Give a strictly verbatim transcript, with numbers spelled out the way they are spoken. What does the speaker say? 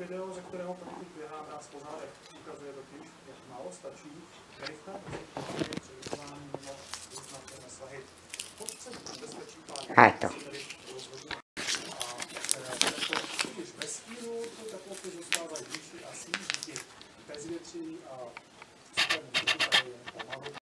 video, ze kterého poněkud běhá mráz po zádech. Ukazuje totiž, jak málo stačí rychle přerušování mimo různaté nesahy. Podce bezpečí pár to. Když ve stínu to teploty zůstávají vyšší a sníží bezvětří a